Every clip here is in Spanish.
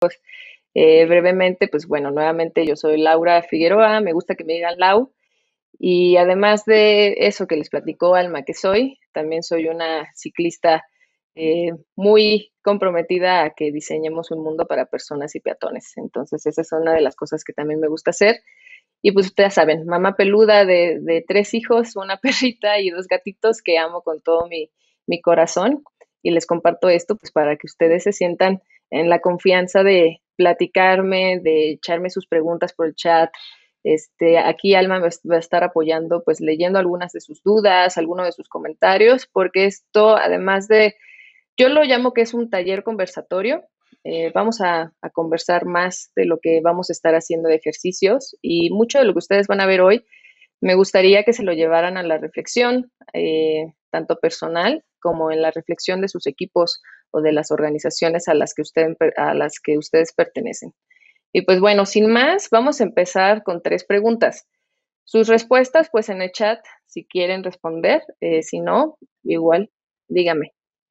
hijos. Brevemente, pues bueno, nuevamente yo soy Laura Figueroa, me gusta que me digan Lau, y además de eso que les platicó Alma que soy, también soy una ciclista muy comprometida a que diseñemos un mundo para personas y peatones. Entonces, esa es una de las cosas que también me gusta hacer. Y pues ustedes saben, mamá peluda de 3 hijos, una perrita y 2 gatitos que amo con todo mi corazón. Y les comparto esto pues para que ustedes se sientan en la confianza de platicarme, de echarme sus preguntas por el chat. Aquí Alma va a estar apoyando, pues leyendo algunas de sus dudas, algunos de sus comentarios, porque esto, además de, yo lo llamo que es un taller conversatorio. Vamos a conversar más de lo que vamos a estar haciendo de ejercicios y mucho de lo que ustedes van a ver hoy, me gustaría que se lo llevaran a la reflexión, tanto personal como en la reflexión de sus equipos o de las organizaciones a las que ustedes pertenecen. Y pues bueno, sin más, vamos a empezar con 3 preguntas. Sus respuestas, pues en el chat, si quieren responder, si no, igual, dígame.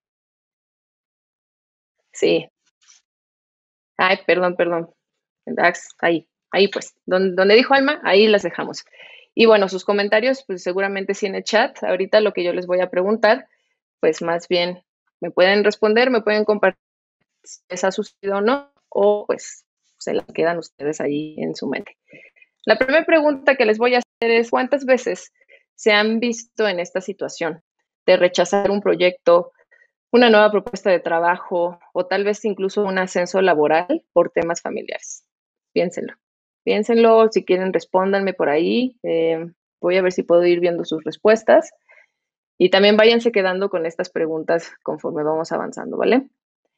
Sí. Ay, perdón. Ahí pues, donde dijo Alma, ahí las dejamos. Y bueno, sus comentarios, pues seguramente sí en el chat. Ahorita lo que yo les voy a preguntar, pues más bien me pueden responder, me pueden compartir si les ha sucedido o no, o pues se las quedan ustedes ahí en su mente. La primera pregunta que les voy a hacer es, ¿cuántas veces se han visto en esta situación de rechazar un proyecto, una nueva propuesta de trabajo o tal vez incluso un ascenso laboral por temas familiares? Piénsenlo. Piénsenlo, si quieren respóndanme por ahí. Voy a ver si puedo ir viendo sus respuestas. Y también váyanse quedando con estas preguntas conforme vamos avanzando, ¿vale?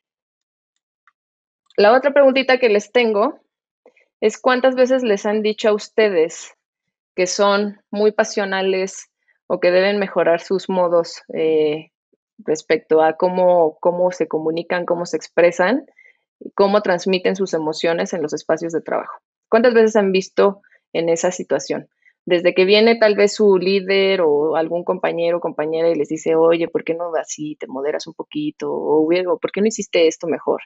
La otra preguntita que les tengo es cuántas veces les han dicho a ustedes que son muy pasionales o que deben mejorar sus modos respecto a cómo se comunican, cómo se expresan, cómo transmiten sus emociones en los espacios de trabajo. ¿Cuántas veces han visto en esa situación? Desde que viene tal vez su líder o algún compañero o compañera y les dice, oye, ¿por qué no así te moderas un poquito? O ¿por qué no hiciste esto mejor?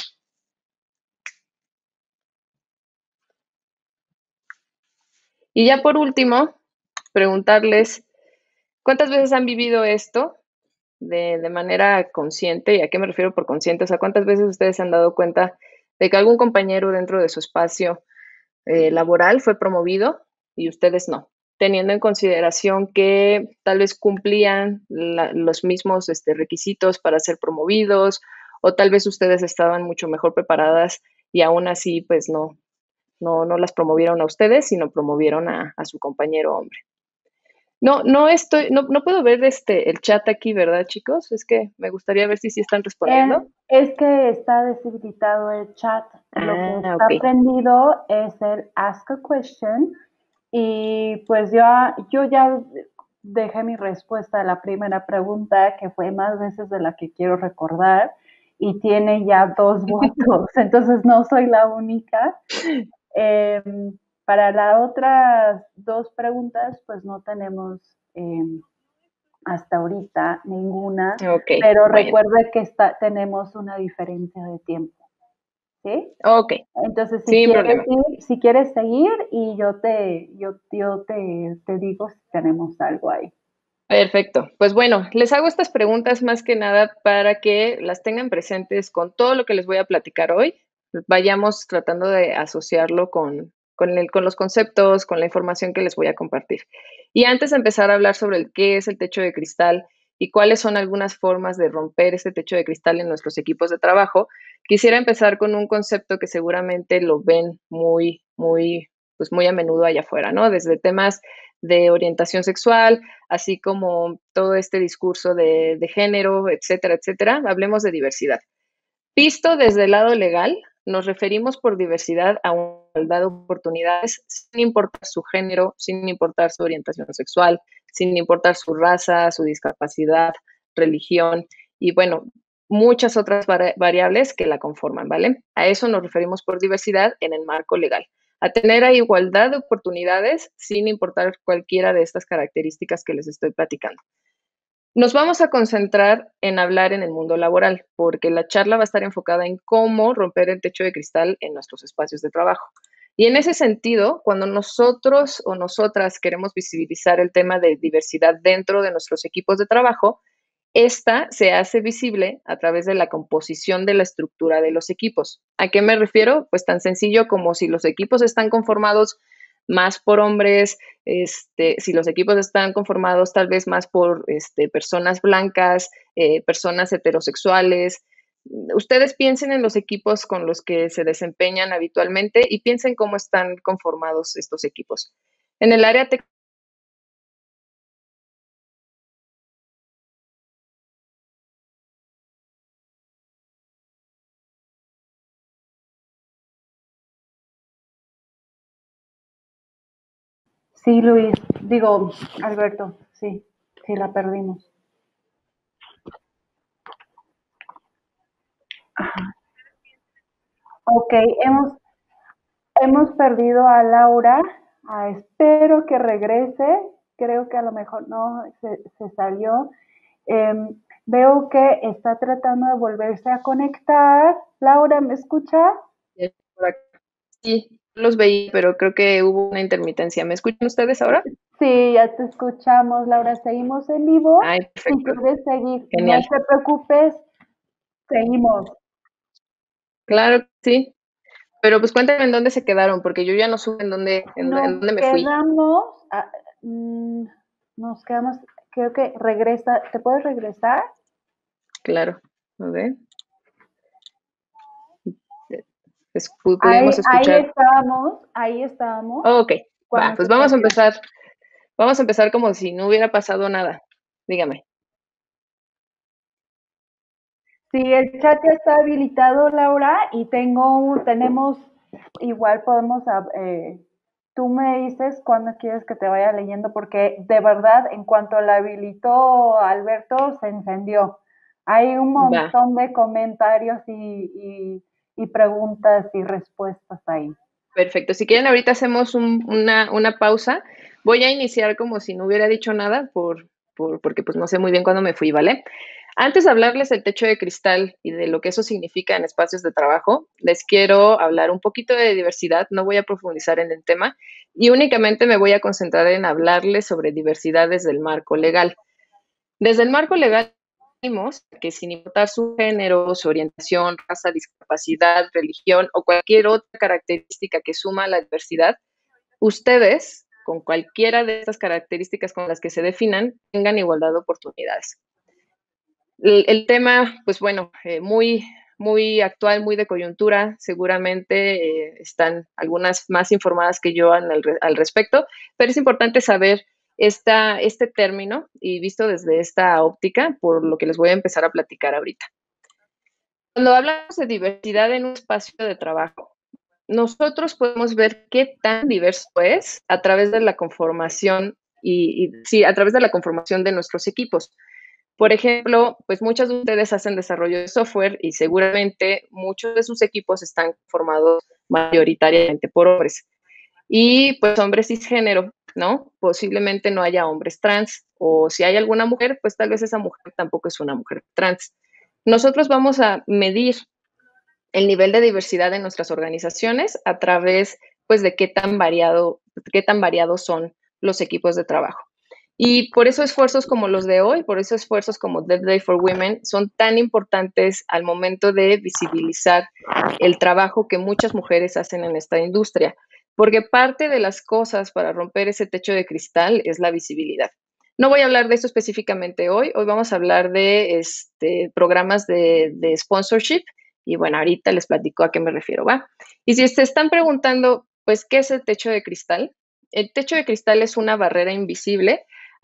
Y ya por último, preguntarles, ¿cuántas veces han vivido esto de manera consciente? ¿Y a qué me refiero por consciente? O sea, ¿cuántas veces ustedes se han dado cuenta de que algún compañero dentro de su espacio laboral fue promovido y ustedes no? Teniendo en consideración que tal vez cumplían los mismos requisitos para ser promovidos o tal vez ustedes estaban mucho mejor preparadas y aún así pues no las promovieron a ustedes, sino promovieron a su compañero hombre. No puedo ver el chat aquí, ¿verdad, chicos? Es que me gustaría ver si sí están respondiendo. Es que está deshabilitado el chat. Lo que está Ok. prendido es el Ask a Question. Y pues yo ya dejé mi respuesta a la primera pregunta, que fue más veces de la que quiero recordar, y tiene ya 2 votos, entonces no soy la única. Eh, para las otras 2 preguntas, pues no tenemos hasta ahorita ninguna, Ok, pero bueno. recuerde que tenemos una diferencia de tiempo, ¿sí? Ok, Entonces, sin problema. si quieres seguir y yo te digo si tenemos algo ahí. Perfecto. Pues bueno, les hago estas preguntas más que nada para que las tengan presentes con todo lo que les voy a platicar hoy. Vayamos tratando de asociarlo con los conceptos, con la información que les voy a compartir. Y antes de empezar a hablar sobre qué es el techo de cristal y cuáles son algunas formas de romper ese techo de cristal en nuestros equipos de trabajo, quisiera empezar con un concepto que seguramente lo ven pues muy a menudo allá afuera, ¿no? Desde temas de orientación sexual, así como todo este discurso de género, etcétera, etcétera. Hablemos de diversidad. Visto desde el lado legal, nos referimos por diversidad a una igualdad de oportunidades sin importar su género, sin importar su orientación sexual, sin importar su raza, su discapacidad, religión y bueno, muchas otras variables que la conforman, ¿vale? A eso nos referimos por diversidad en el marco legal. A tener a igualdad de oportunidades sin importar cualquiera de estas características que les estoy platicando. Nos vamos a concentrar en hablar en el mundo laboral, porque la charla va a estar enfocada en cómo romper el techo de cristal en nuestros espacios de trabajo. Y en ese sentido, cuando nosotros o nosotras queremos visibilizar el tema de diversidad dentro de nuestros equipos de trabajo, esta se hace visible a través de la composición de la estructura de los equipos. ¿A qué me refiero? Pues tan sencillo como si los equipos están conformados más por hombres, si los equipos están conformados tal vez más por personas blancas, personas heterosexuales. Ustedes piensen en los equipos con los que se desempeñan habitualmente y piensen cómo están conformados estos equipos. En el área Sí, Luis, digo, Alberto, sí, sí la perdimos. Ajá. Ok, hemos perdido a Laura. Espero que regrese. Creo que a lo mejor no se salió. Veo que está tratando de volverse a conectar. Laura, ¿me escucha? sí, los veía, pero creo que hubo una intermitencia. ¿Me escuchan ustedes ahora? Sí, ya te escuchamos, Laura. Seguimos en vivo. Ay, Si perfecto, quieres seguir, no genial. te preocupes, seguimos. Claro que sí, pero pues cuéntame en dónde se quedaron, porque yo ya no supe en Nos dónde me fui. quedamos, mm, nos quedamos, creo que regresa, ¿te puedes regresar? Claro, a ver, Ahí, pudimos escuchar. ahí estábamos, Oh, ok, va, cuando pues se perdió. vamos a empezar como si no hubiera pasado nada. Dígame. Sí, el chat ya está habilitado, Laura, y tenemos, igual podemos, tú me dices cuándo quieres que te vaya leyendo, porque de verdad, en cuanto la habilitó Alberto, se encendió. Hay un Va, montón de comentarios y preguntas y respuestas ahí. perfecto. Si quieren, ahorita hacemos una pausa. Voy a iniciar como si no hubiera dicho nada porque pues no sé muy bien cuándo me fui, ¿vale? Antes de hablarles del techo de cristal y de lo que eso significa en espacios de trabajo, les quiero hablar un poquito de diversidad, no voy a profundizar en el tema y únicamente me voy a concentrar en hablarles sobre diversidad desde el marco legal. Desde el marco legal decimos que sin importar su género, su orientación, raza, discapacidad, religión o cualquier otra característica que suma a la diversidad, ustedes, con cualquiera de estas características con las que se definan, tengan igualdad de oportunidades. El tema, pues bueno, muy actual, muy de coyuntura, seguramente están algunas más informadas que yo al respecto, pero es importante saber este término y visto desde esta óptica, por lo que les voy a empezar a platicar ahorita. Cuando hablamos de diversidad en un espacio de trabajo, nosotros podemos ver qué tan diverso es a través de la conformación sí, a través de la conformación de nuestros equipos. Por ejemplo, pues muchos de ustedes hacen desarrollo de software y seguramente muchos de sus equipos están formados mayoritariamente por hombres. Y pues hombres cisgénero, ¿no? Posiblemente no haya hombres trans, o si hay alguna mujer, pues tal vez esa mujer tampoco es una mujer trans. Nosotros vamos a medir el nivel de diversidad en nuestras organizaciones a través pues de qué tan variados son los equipos de trabajo. Y por eso esfuerzos como los de hoy, por eso esfuerzos como Dead Day for Women son tan importantes al momento de visibilizar el trabajo que muchas mujeres hacen en esta industria, porque parte de las cosas para romper ese techo de cristal es la visibilidad. No voy a hablar de esto específicamente hoy vamos a hablar de programas de sponsorship y bueno, ahorita les platico a qué me refiero, ¿va? Y si se están preguntando, pues, ¿qué es el techo de cristal? El techo de cristal es una barrera invisible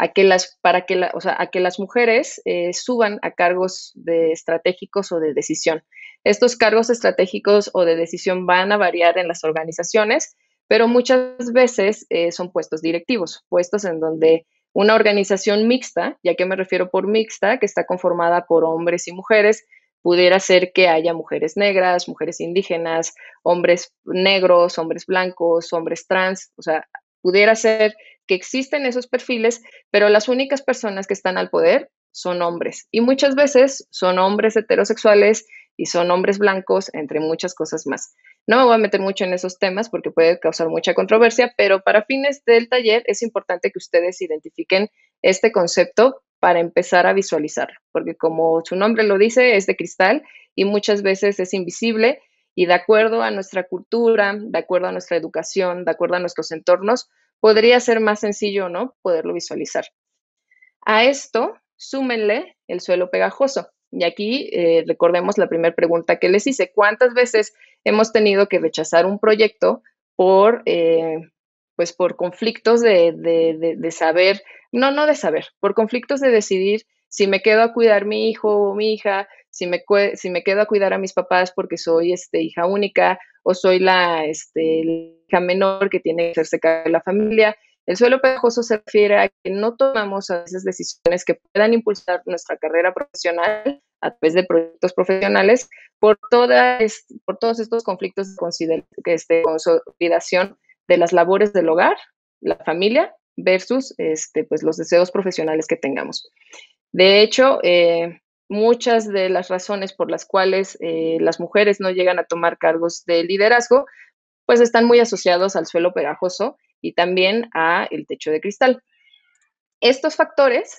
a que las mujeres suban a cargos estratégicos o de decisión. Estos cargos estratégicos o de decisión van a variar en las organizaciones, pero muchas veces son puestos directivos, puestos en donde una organización mixta, ¿y a qué me refiero por mixta? Que está conformada por hombres y mujeres, pudiera ser que haya mujeres negras, mujeres indígenas, hombres negros, hombres blancos, hombres trans, o sea, pudiera ser que existen esos perfiles, pero las únicas personas que están al poder son hombres. Y muchas veces son hombres heterosexuales y son hombres blancos, entre muchas cosas más. No me voy a meter mucho en esos temas porque puede causar mucha controversia, pero para fines del taller es importante que ustedes identifiquen este concepto para empezar a visualizarlo, porque como su nombre lo dice, es de cristal y muchas veces es invisible y de acuerdo a nuestra cultura, de acuerdo a nuestra educación, de acuerdo a nuestros entornos, podría ser más sencillo, ¿no? Poderlo visualizar. A esto, súmenle el suelo pegajoso. Y aquí recordemos la primera pregunta que les hice. ¿Cuántas veces hemos tenido que rechazar un proyecto por, pues por conflictos de saber, no de saber, por conflictos de decidir si me quedo a cuidar mi hijo o mi hija, si me quedo a cuidar a mis papás porque soy hija única o soy la hija menor que tiene que hacerse cargo de la familia? El suelo pegajoso se refiere a que no tomamos a veces decisiones que puedan impulsar nuestra carrera profesional a través de proyectos profesionales por todos estos conflictos de consolidación de las labores del hogar, la familia, versus pues los deseos profesionales que tengamos. De hecho, muchas de las razones por las cuales las mujeres no llegan a tomar cargos de liderazgo pues están muy asociados al suelo pegajoso y también a el techo de cristal. Estos factores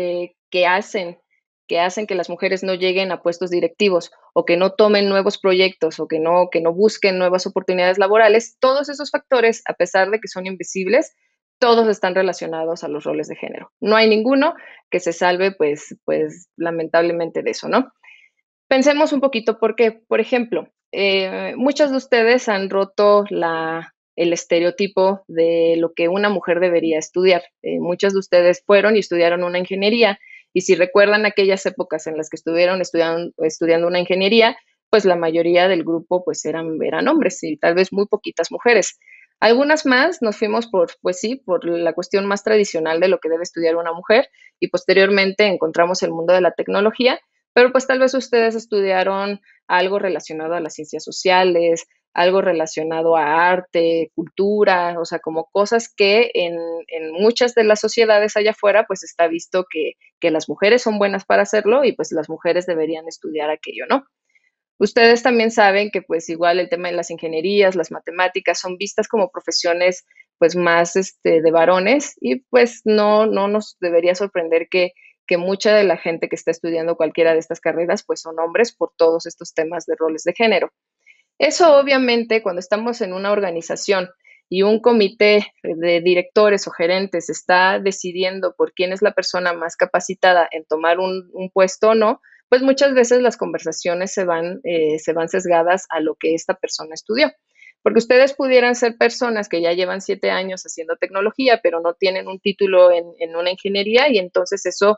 que hacen que las mujeres no lleguen a puestos directivos o que no tomen nuevos proyectos o que no busquen nuevas oportunidades laborales, todos esos factores, a pesar de que son invisibles, todos están relacionados a los roles de género. No hay ninguno que se salve, pues lamentablemente de eso, ¿no? Pensemos un poquito porque, por ejemplo, muchos de ustedes han roto el estereotipo de lo que una mujer debería estudiar. Muchos de ustedes fueron y estudiaron una ingeniería y si recuerdan aquellas épocas en las que estuvieron estudiando una ingeniería, pues la mayoría del grupo pues eran hombres y tal vez muy poquitas mujeres. Algunas más nos fuimos pues sí, por la cuestión más tradicional de lo que debe estudiar una mujer y posteriormente encontramos el mundo de la tecnología, pero pues tal vez ustedes estudiaron algo relacionado a las ciencias sociales, algo relacionado a arte, cultura, o sea, como cosas que en muchas de las sociedades allá afuera, pues está visto que las mujeres son buenas para hacerlo y pues las mujeres deberían estudiar aquello, ¿no? Ustedes también saben que pues igual el tema de las ingenierías, las matemáticas son vistas como profesiones pues más de varones y pues no nos debería sorprender que mucha de la gente que está estudiando cualquiera de estas carreras pues son hombres por todos estos temas de roles de género. Eso obviamente cuando estamos en una organización y un comité de directores o gerentes está decidiendo por quién es la persona más capacitada en tomar un puesto o no, pues muchas veces las conversaciones se van sesgadas a lo que esta persona estudió. Porque ustedes pudieran ser personas que ya llevan 7 años haciendo tecnología, pero no tienen un título en una ingeniería y entonces eso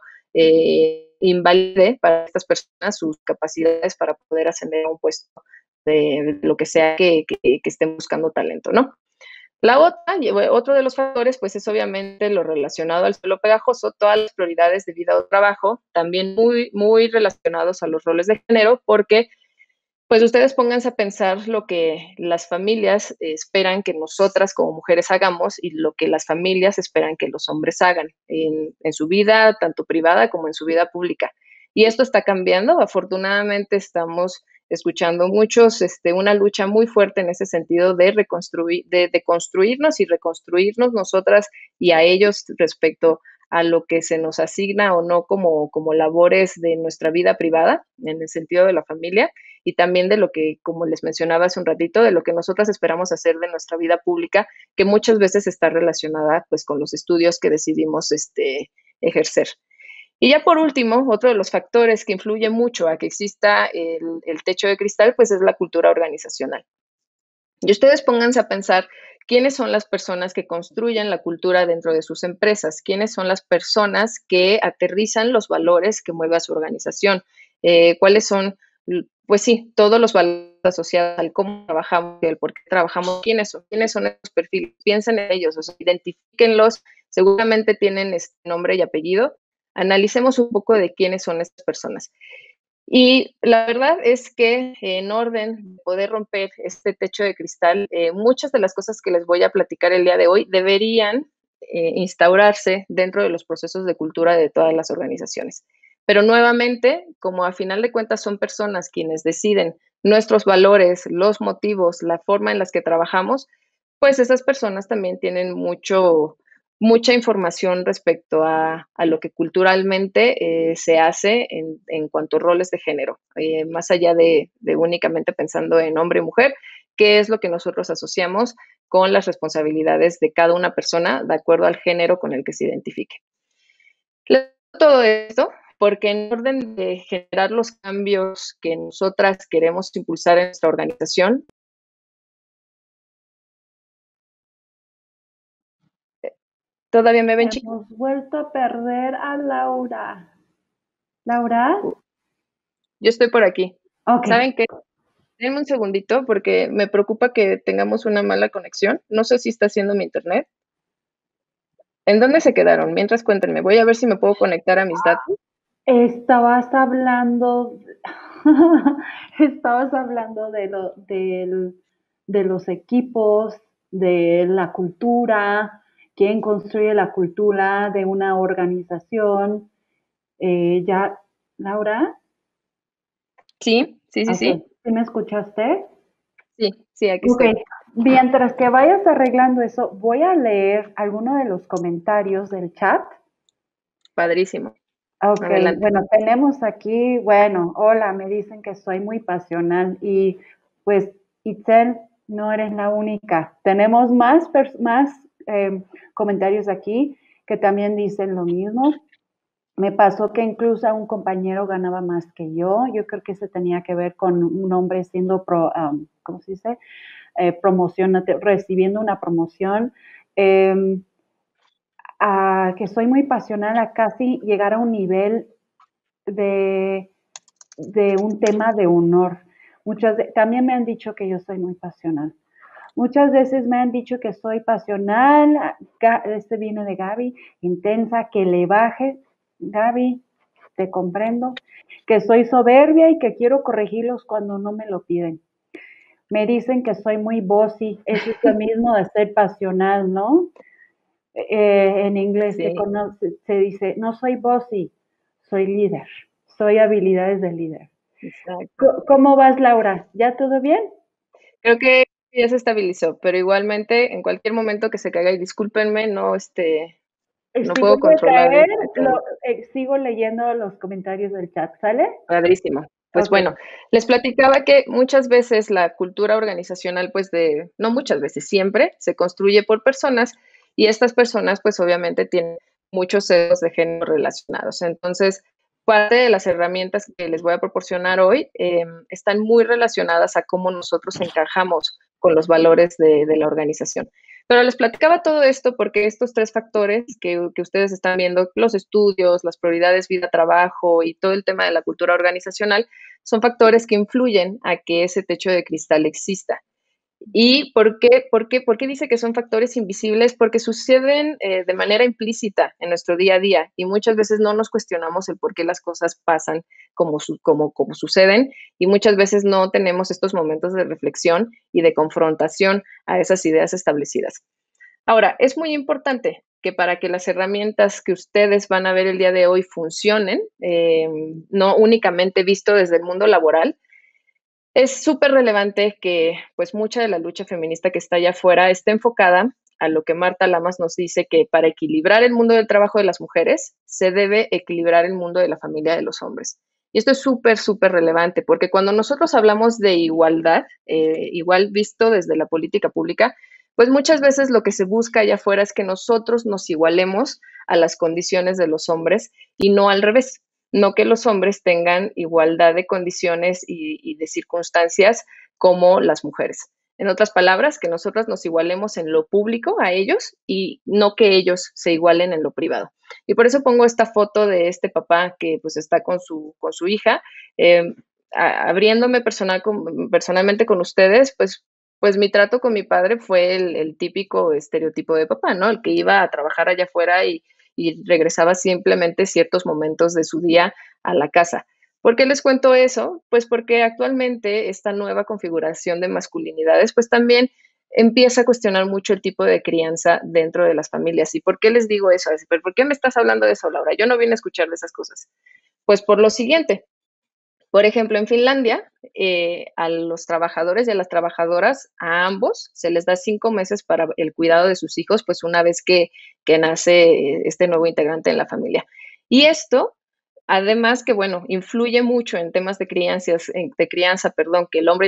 invalide para estas personas sus capacidades para poder ascender a un puesto de lo que sea que estén buscando talento, ¿no? Otro de los factores, pues es obviamente lo relacionado al suelo pegajoso, todas las prioridades de vida o trabajo, también muy relacionados a los roles de género, porque pues ustedes pónganse a pensar lo que las familias esperan que nosotras como mujeres hagamos y lo que las familias esperan que los hombres hagan en su vida, tanto privada como en su vida pública. Y esto está cambiando. Afortunadamente estamos escuchando una lucha muy fuerte en ese sentido de construirnos y reconstruirnos nosotras y a ellos respecto a lo que se nos asigna o no como labores de nuestra vida privada, en el sentido de la familia y también de lo que, como les mencionaba hace un ratito, de lo que nosotras esperamos hacer de nuestra vida pública, que muchas veces está relacionada pues con los estudios que decidimos ejercer. Y ya por último, otro de los factores que influye mucho a que exista el techo de cristal, pues es la cultura organizacional. Y ustedes pónganse a pensar quiénes son las personas que construyen la cultura dentro de sus empresas, quiénes son las personas que aterrizan los valores que mueve a su organización, cuáles son, pues sí, todos los valores asociados al cómo trabajamos y al por qué trabajamos, quiénes son esos perfiles, piensen en ellos, o sea, identifíquenlos, seguramente tienen este nombre y apellido, analicemos un poco de quiénes son estas personas. Y la verdad es que en orden de poder romper este techo de cristal, muchas de las cosas que les voy a platicar el día de hoy deberían instaurarse dentro de los procesos de cultura de todas las organizaciones. Pero nuevamente, como a final de cuentas son personas quienes deciden nuestros valores, los motivos, la forma en las que trabajamos, pues esas personas también tienen mucha información respecto a lo que culturalmente se hace en cuanto a roles de género, más allá de únicamente pensando en hombre y mujer, qué es lo que nosotros asociamos con las responsabilidades de cada una persona de acuerdo al género con el que se identifique. Todo esto porque en orden de generar los cambios que nosotras queremos impulsar en nuestra organización, todavía me ven chica. Hemos vuelto a perder a Laura. ¿Laura? Yo estoy por aquí. Ok. ¿Saben qué? Denme un segundito porque me preocupa que tengamos una mala conexión. No sé si está haciendo mi internet. ¿En dónde se quedaron? Mientras cuéntenme. Voy a ver si me puedo conectar a mis datos. Estabas hablando, estabas hablando de los equipos, de la cultura, quién construye la cultura de una organización. Ya, Laura, Sí, sí, sí, ok, sí. ¿sí me escuchaste? Sí, sí, aquí Ok, estoy. mientras que vayas arreglando eso, voy a leer algunos de los comentarios del chat. Padrísimo. Ok, Adelante. bueno, tenemos aquí, bueno, hola, me dicen que soy muy pasional y pues Itzel, no eres la única. Tenemos más comentarios aquí que también dicen lo mismo. Me pasó que incluso a un compañero ganaba más que yo. Yo creo que eso tenía que ver con un hombre siendo, ¿cómo se dice? Recibiendo una promoción. Eh, que soy muy pasional a casi llegar a un nivel de, de un tema de honor. También me han dicho que yo soy muy pasional. Muchas veces me han dicho que soy pasional, este viene de Gaby, intensa, que le baje. Gaby, te comprendo. Que soy soberbia y que quiero corregirlos cuando no me lo piden. Me dicen que soy muy bossy, eso es lo mismo de ser pasional, ¿no? En inglés Sí, se dice, no soy bossy, soy líder, soy habilidades de líder. exacto. ¿Cómo vas, Laura? ¿Ya todo bien? Creo que ya se estabilizó, pero igualmente en cualquier momento que se caiga, y discúlpenme, no, no Si puedo vuelve a controlar caer, este tema. sigo leyendo los comentarios del chat, ¿sale? Padrísimo. Pues Ok. bueno, les platicaba que muchas veces la cultura organizacional, pues no muchas veces, siempre se construye por personas y estas personas, pues obviamente tienen muchos sesgos de género relacionados. Entonces, parte de las herramientas que les voy a proporcionar hoy están muy relacionadas a cómo nosotros encajamos con los valores de la organización. Pero les platicaba todo esto porque estos tres factores que ustedes están viendo, los estudios, las prioridades vida-trabajo y todo el tema de la cultura organizacional, son factores que influyen a que ese techo de cristal exista. ¿Y por qué dice que son factores invisibles? Porque suceden de manera implícita en nuestro día a día y muchas veces no nos cuestionamos el por qué las cosas pasan como suceden y muchas veces no tenemos estos momentos de reflexión y de confrontación a esas ideas establecidas. Ahora, es muy importante que para que las herramientas que ustedes van a ver el día de hoy funcionen, no únicamente visto desde el mundo laboral, es súper relevante que pues mucha de la lucha feminista que está allá afuera esté enfocada a lo que Marta Lamas nos dice que para equilibrar el mundo del trabajo de las mujeres se debe equilibrar el mundo de la familia de los hombres. Y esto es súper, súper relevante porque cuando nosotros hablamos de igualdad, igual visto desde la política pública, pues muchas veces lo que se busca allá afuera es que nosotros nos igualemos a las condiciones de los hombres y no al revés, no que los hombres tengan igualdad de condiciones y de circunstancias como las mujeres. En otras palabras, que nosotras nos igualemos en lo público a ellos y no que ellos se igualen en lo privado. Y por eso pongo esta foto de este papá que pues está con su hija, abriéndome personalmente con ustedes, pues mi trato con mi padre fue el típico estereotipo de papá, ¿no? El que iba a trabajar allá afuera y regresaba simplemente ciertos momentos de su día a la casa. ¿Por qué les cuento eso? Pues porque actualmente esta nueva configuración de masculinidades, pues también empieza a cuestionar mucho el tipo de crianza dentro de las familias. ¿Y por qué les digo eso? ¿Por qué me estás hablando de eso, Laura? Yo no vine a escuchar de esas cosas. Pues por lo siguiente. Por ejemplo, en Finlandia, a los trabajadores y a las trabajadoras, a ambos, se les da 5 meses para el cuidado de sus hijos, pues una vez que nace este nuevo integrante en la familia. Y esto, además que, bueno, influye mucho en temas de crianza, perdón, que el hombre y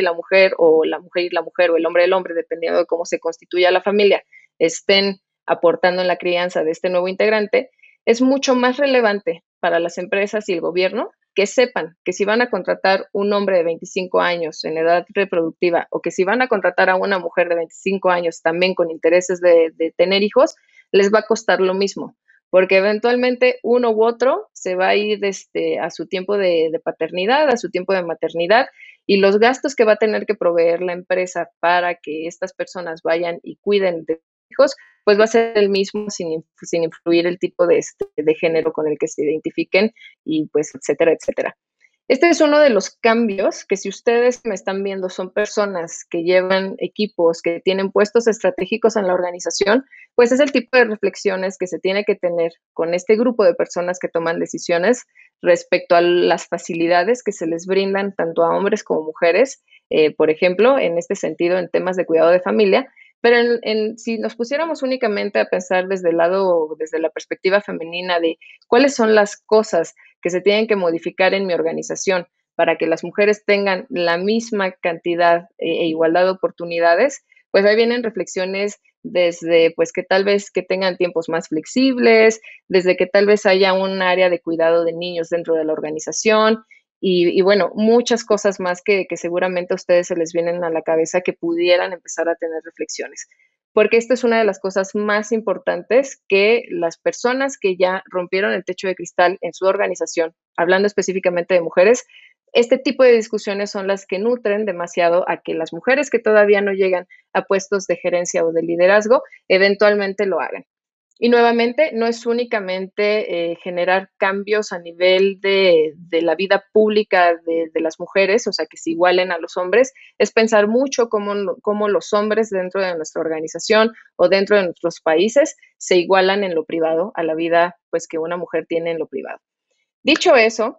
la mujer y la mujer, o el hombre, dependiendo de cómo se constituya la familia, estén aportando en la crianza de este nuevo integrante, es mucho más relevante para las empresas y el gobierno que sepan que si van a contratar un hombre de 25 años en edad reproductiva o que si van a contratar a una mujer de 25 años también con intereses de tener hijos, les va a costar lo mismo, porque eventualmente uno u otro se va a ir a su tiempo de paternidad, a su tiempo de maternidad, y los gastos que va a tener que proveer la empresa para que estas personas vayan y cuiden de hijos, pues va a ser el mismo sin influir el tipo de género con el que se identifiquen y pues etcétera, etcétera. Este es uno de los cambios que si ustedes me están viendo son personas que llevan equipos, que tienen puestos estratégicos en la organización, pues es el tipo de reflexiones que se tiene que tener con este grupo de personas que toman decisiones respecto a las facilidades que se les brindan tanto a hombres como mujeres, por ejemplo, en este sentido, en temas de cuidado de familia, pero si nos pusiéramos únicamente a pensar desde el lado, desde la perspectiva femenina de cuáles son las cosas que se tienen que modificar en mi organización para que las mujeres tengan la misma cantidad e igualdad de oportunidades, pues ahí vienen reflexiones desde pues que tal vez que tengan tiempos más flexibles, desde que tal vez haya un área de cuidado de niños dentro de la organización y bueno, muchas cosas más que seguramente a ustedes se les vienen a la cabeza que pudieran empezar a tener reflexiones. Porque esto es una de las cosas más importantes que las personas que ya rompieron el techo de cristal en su organización, hablando específicamente de mujeres, este tipo de discusiones son las que nutren demasiado a que las mujeres que todavía no llegan a puestos de gerencia o de liderazgo eventualmente lo hagan. Y nuevamente, no es únicamente generar cambios a nivel de la vida pública de las mujeres, o sea, que se igualen a los hombres, es pensar mucho cómo los hombres dentro de nuestra organización o dentro de nuestros países se igualan en lo privado a la vida pues, que una mujer tiene en lo privado. Dicho eso,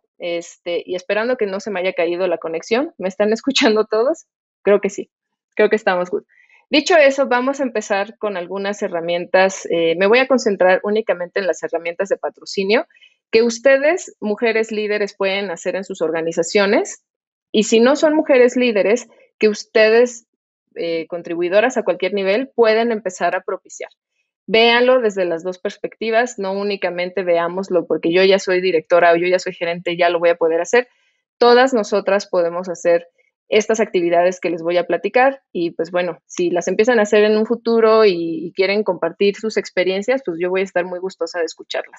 y esperando que no se me haya caído la conexión, ¿me están escuchando todos? Creo que sí, creo que estamos good. Dicho eso, vamos a empezar con algunas herramientas. Me voy a concentrar únicamente en las herramientas de patrocinio que ustedes, mujeres líderes, pueden hacer en sus organizaciones. Y si no son mujeres líderes, que ustedes, contribuidoras a cualquier nivel, pueden empezar a propiciar. Véanlo desde las dos perspectivas, no únicamente veámoslo porque yo ya soy directora o yo ya soy gerente, ya lo voy a poder hacer. Todas nosotras podemos hacer estas actividades que les voy a platicar y pues bueno, si las empiezan a hacer en un futuro y quieren compartir sus experiencias, pues yo voy a estar muy gustosa de escucharlas.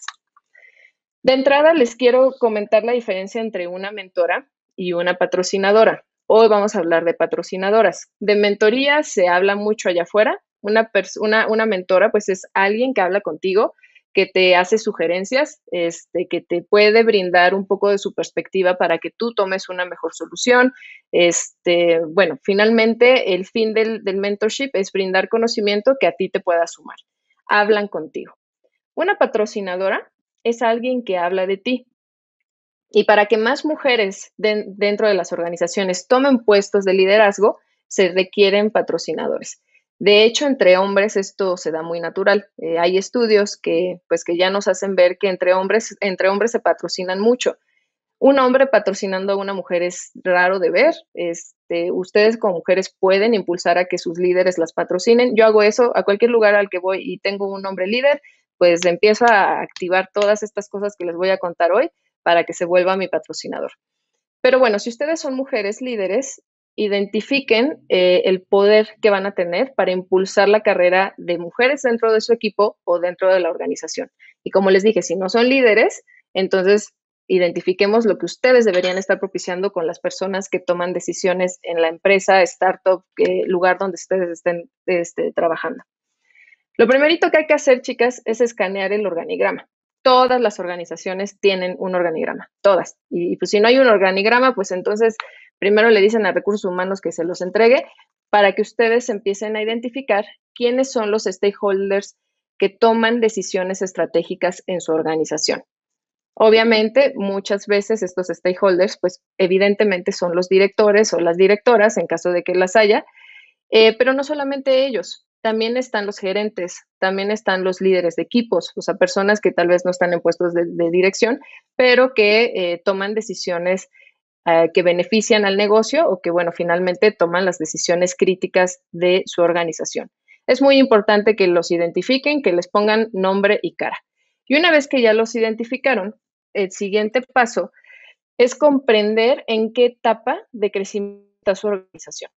De entrada les quiero comentar la diferencia entre una mentora y una patrocinadora. Hoy vamos a hablar de patrocinadoras. De mentoría se habla mucho allá afuera. Una mentora pues es alguien que habla contigo, que te hace sugerencias, que te puede brindar un poco de su perspectiva para que tú tomes una mejor solución. Bueno, finalmente el fin del mentorship es brindar conocimiento que a ti te pueda sumar. Hablan contigo. Una patrocinadora es alguien que habla de ti. Y para que más mujeres dentro de las organizaciones tomen puestos de liderazgo, se requieren patrocinadores. De hecho, entre hombres esto se da muy natural. Hay estudios que ya nos hacen ver que entre hombres se patrocinan mucho. Un hombre patrocinando a una mujer es raro de ver. Ustedes como mujeres pueden impulsar a que sus líderes las patrocinen. Yo hago eso a cualquier lugar al que voy y tengo un hombre líder, pues empiezo a activar todas estas cosas que les voy a contar hoy para que se vuelva mi patrocinador. Pero bueno, si ustedes son mujeres líderes, identifiquen el poder que van a tener para impulsar la carrera de mujeres dentro de su equipo o dentro de la organización. Y como les dije, si no son líderes, entonces identifiquemos lo que ustedes deberían estar propiciando con las personas que toman decisiones en la empresa, startup, lugar donde ustedes estén trabajando. Lo primerito que hay que hacer, chicas, es escanear el organigrama. Todas las organizaciones tienen un organigrama, todas. Y pues si no hay un organigrama, pues entonces primero le dicen a recursos humanos que se los entregue para que ustedes empiecen a identificar quiénes son los stakeholders que toman decisiones estratégicas en su organización. Obviamente, muchas veces estos stakeholders, pues evidentemente son los directores o las directoras, en caso de que las haya, pero no solamente ellos, también están los gerentes, también están los líderes de equipos, o sea, personas que tal vez no están en puestos de dirección, pero que toman decisiones que benefician al negocio o que, bueno, finalmente toman las decisiones críticas de su organización. Es muy importante que los identifiquen, que les pongan nombre y cara. Y una vez que ya los identificaron, el siguiente paso es comprender en qué etapa de crecimiento está su organización.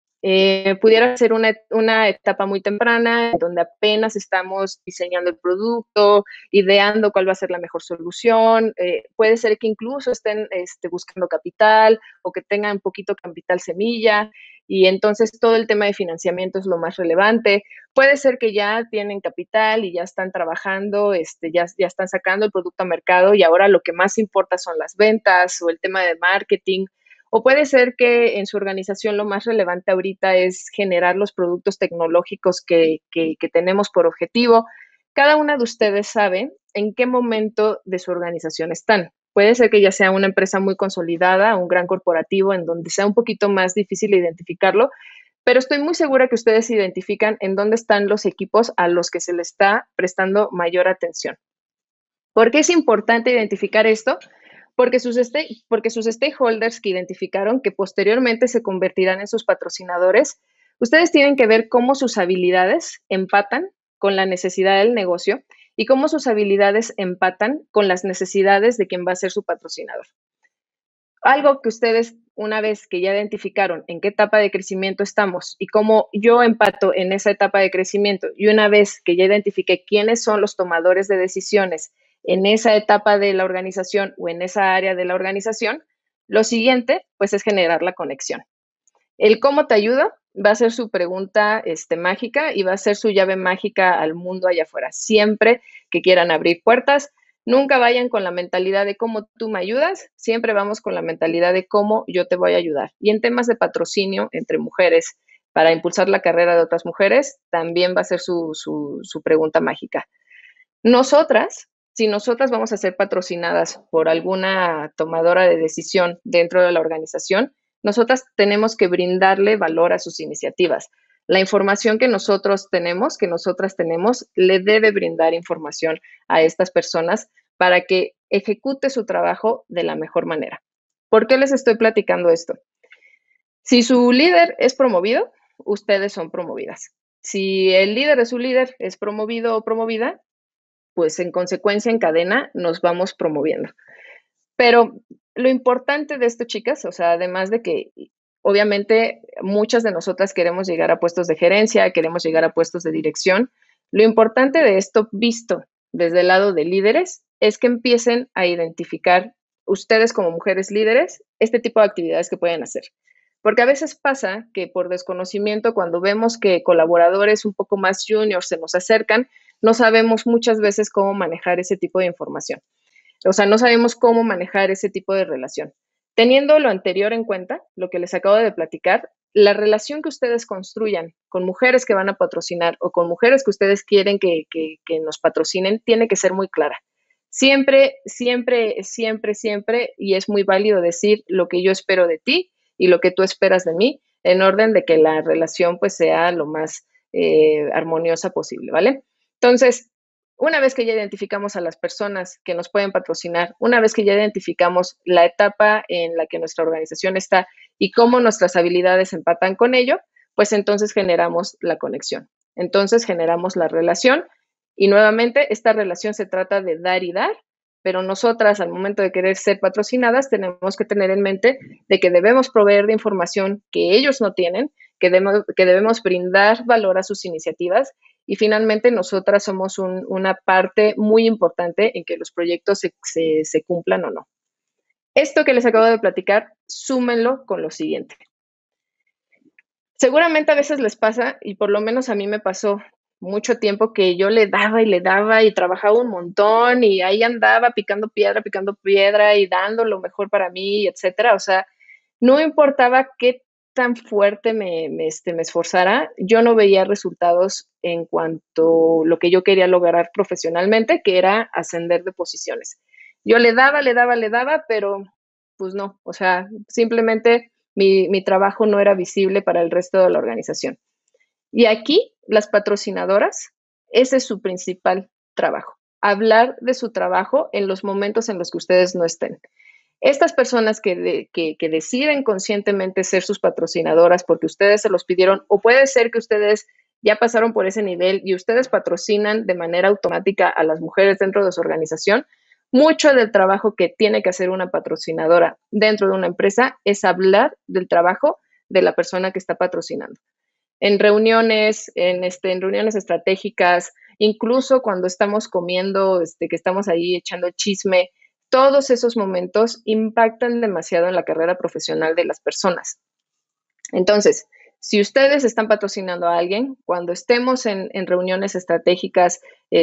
Pudiera ser una etapa muy temprana, donde apenas estamos diseñando el producto, ideando cuál va a ser la mejor solución. Puede ser que incluso estén buscando capital o que tengan poquito capital semilla y entonces todo el tema de financiamiento es lo más relevante. Puede ser que ya tienen capital y ya están trabajando, ya están sacando el producto a mercado y ahora lo que más importa son las ventas o el tema de marketing. O puede ser que en su organización lo más relevante ahorita es generar los productos tecnológicos que tenemos por objetivo. Cada una de ustedes sabe en qué momento de su organización están. Puede ser que ya sea una empresa muy consolidada, un gran corporativo, en donde sea un poquito más difícil identificarlo, pero estoy muy segura que ustedes identifican en dónde están los equipos a los que se le está prestando mayor atención. ¿Por qué es importante identificar esto? Porque sus stakeholders que identificaron, que posteriormente se convertirán en sus patrocinadores, ustedes tienen que ver cómo sus habilidades empatan con la necesidad del negocio y cómo sus habilidades empatan con las necesidades de quien va a ser su patrocinador. Algo que ustedes, una vez que ya identificaron en qué etapa de crecimiento estamos y cómo yo empato en esa etapa de crecimiento, y una vez que ya identifiqué quiénes son los tomadores de decisiones en esa etapa de la organización o en esa área de la organización, lo siguiente, pues, es generar la conexión. El cómo te ayuda va a ser su pregunta mágica y va a ser su llave mágica al mundo allá afuera. Siempre que quieran abrir puertas, nunca vayan con la mentalidad de cómo tú me ayudas, siempre vamos con la mentalidad de cómo yo te voy a ayudar. Y en temas de patrocinio entre mujeres, para impulsar la carrera de otras mujeres, también va a ser su pregunta mágica. Nosotras, si nosotras vamos a ser patrocinadas por alguna tomadora de decisión dentro de la organización, nosotras tenemos que brindarle valor a sus iniciativas. La información que nosotros tenemos, que nosotras tenemos, le debe brindar información a estas personas para que ejecute su trabajo de la mejor manera. ¿Por qué les estoy platicando esto? Si su líder es promovido, ustedes son promovidas. Si el líder de su líder es promovido o promovida, pues en consecuencia, en cadena, nos vamos promoviendo. Pero lo importante de esto, chicas, o sea, además de que obviamente muchas de nosotras queremos llegar a puestos de gerencia, queremos llegar a puestos de dirección, lo importante de esto, visto desde el lado de líderes, es que empiecen a identificar ustedes como mujeres líderes este tipo de actividades que pueden hacer. Porque a veces pasa que por desconocimiento, cuando vemos que colaboradores un poco más juniors se nos acercan, no sabemos muchas veces cómo manejar ese tipo de información. O sea, no sabemos cómo manejar ese tipo de relación. Teniendo lo anterior en cuenta, lo que les acabo de platicar, la relación que ustedes construyan con mujeres que van a patrocinar o con mujeres que ustedes quieren que nos patrocinen, tiene que ser muy clara. Siempre, siempre, siempre, siempre, y es muy válido decir lo que yo espero de ti y lo que tú esperas de mí, en orden de que la relación pues sea lo más armoniosa posible, ¿vale? Entonces, una vez que ya identificamos a las personas que nos pueden patrocinar, una vez que ya identificamos la etapa en la que nuestra organización está y cómo nuestras habilidades empatan con ello, pues entonces generamos la conexión. Entonces generamos la relación y nuevamente esta relación se trata de dar y dar, pero nosotras al momento de querer ser patrocinadas tenemos que tener en mente de que debemos proveer de información que ellos no tienen, que debemos brindar valor a sus iniciativas y finalmente nosotras somos una parte muy importante en que los proyectos se cumplan o no. Esto que les acabo de platicar, súmenlo con lo siguiente. Seguramente a veces les pasa, y por lo menos a mí me pasó mucho tiempo, que yo le daba y trabajaba un montón y ahí andaba picando piedra y dando lo mejor para mí, etcétera. O sea, no importaba qué tan fuerte me esforzara, yo no veía resultados en cuanto a lo que yo quería lograr profesionalmente, que era ascender de posiciones. Yo le daba, pero pues no, o sea, simplemente mi trabajo no era visible para el resto de la organización. Y aquí, las patrocinadoras, ese es su principal trabajo, hablar de su trabajo en los momentos en los que ustedes no estén. Estas personas que deciden conscientemente ser sus patrocinadoras porque ustedes se los pidieron, o puede ser que ustedes ya pasaron por ese nivel y ustedes patrocinan de manera automática a las mujeres dentro de su organización, mucho del trabajo que tiene que hacer una patrocinadora dentro de una empresa es hablar del trabajo de la persona que está patrocinando. En reuniones, en reuniones estratégicas, incluso cuando estamos comiendo, que estamos ahí echando chisme, todos esos momentos impactan demasiado en la carrera profesional de las personas. Entonces, si ustedes están patrocinando a alguien, cuando estemos en reuniones estratégicas,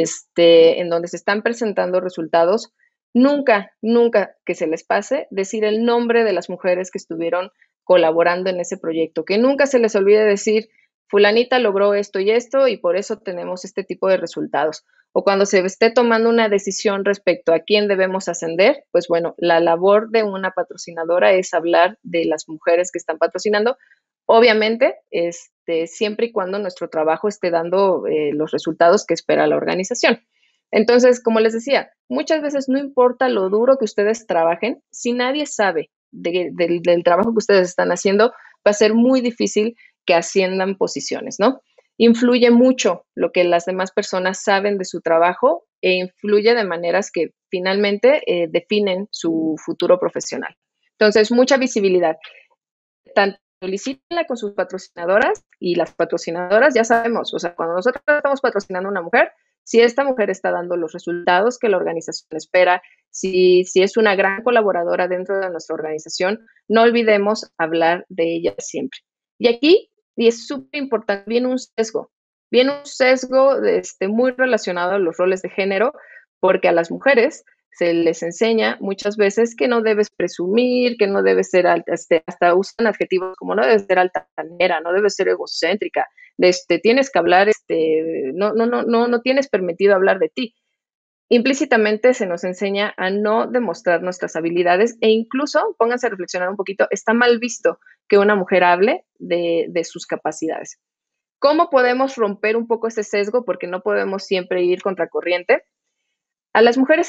en donde se están presentando resultados, nunca, nunca que se les pase decir el nombre de las mujeres que estuvieron colaborando en ese proyecto, que nunca se les olvide decir, fulanita logró esto y por eso tenemos este tipo de resultados. O cuando se esté tomando una decisión respecto a quién debemos ascender, pues bueno, la labor de una patrocinadora es hablar de las mujeres que están patrocinando. Obviamente, siempre y cuando nuestro trabajo esté dando los resultados que espera la organización. Entonces, como les decía, muchas veces no importa lo duro que ustedes trabajen, si nadie sabe del trabajo que ustedes están haciendo, va a ser muy difícil que asciendan posiciones, ¿no? Influye mucho lo que las demás personas saben de su trabajo e influye de maneras que finalmente definen su futuro profesional. Entonces, mucha visibilidad. Tanto solicítenla con sus patrocinadoras y las patrocinadoras ya sabemos, o sea, cuando nosotros estamos patrocinando a una mujer, si esta mujer está dando los resultados que la organización espera, si es una gran colaboradora dentro de nuestra organización, no olvidemos hablar de ella siempre. Y aquí, y es súper importante, viene un sesgo muy relacionado a los roles de género, porque a las mujeres se les enseña muchas veces que no debes presumir, que no debes ser alta, hasta usan adjetivos como no debes ser altanera, no debes ser egocéntrica, tienes que hablar, no tienes permitido hablar de ti. Implícitamente se nos enseña a no demostrar nuestras habilidades e incluso, pónganse a reflexionar un poquito, está mal visto que una mujer hable de sus capacidades. ¿Cómo podemos romper un poco ese sesgo? Porque no podemos siempre ir contracorriente. A las mujeres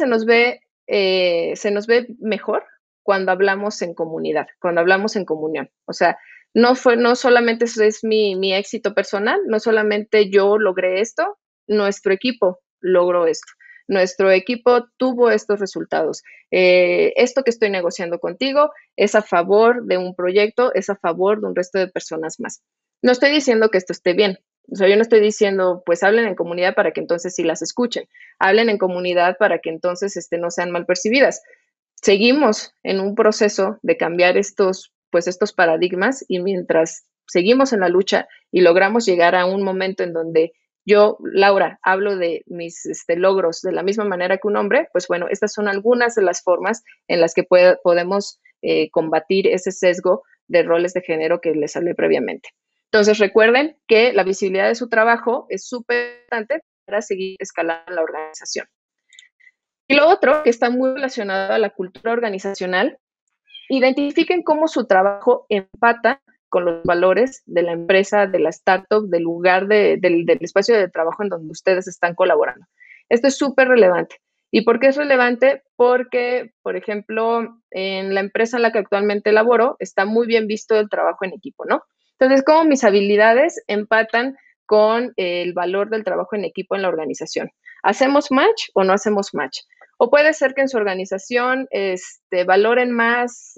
se nos ve mejor cuando hablamos en comunidad, cuando hablamos en comunión. O sea, no solamente es mi éxito personal, no solamente yo logré esto, nuestro equipo logró esto. Nuestro equipo tuvo estos resultados. Esto que estoy negociando contigo es a favor de un proyecto, es a favor de un resto de personas más. No estoy diciendo que esto esté bien. O sea, yo no estoy diciendo, pues hablen en comunidad para que entonces sí las escuchen. Hablen en comunidad para que entonces no sean mal percibidas. Seguimos en un proceso de cambiar estos paradigmas y mientras seguimos en la lucha y logramos llegar a un momento en donde yo, Laura, hablo de mis logros de la misma manera que un hombre, pues bueno, estas son algunas de las formas en las que podemos combatir ese sesgo de roles de género que les hablé previamente. Entonces, recuerden que la visibilidad de su trabajo es súper importante para seguir escalando la organización. Y lo otro, que está muy relacionado a la cultura organizacional, identifiquen cómo su trabajo empata con los valores de la empresa, de la startup, del lugar, del espacio de trabajo en donde ustedes están colaborando. Esto es súper relevante. ¿Y por qué es relevante? Porque, por ejemplo, en la empresa en la que actualmente laboro, está muy bien visto el trabajo en equipo, ¿no? Entonces, ¿cómo mis habilidades empatan con el valor del trabajo en equipo en la organización? ¿Hacemos match o no hacemos match? O puede ser que en su organización valoren más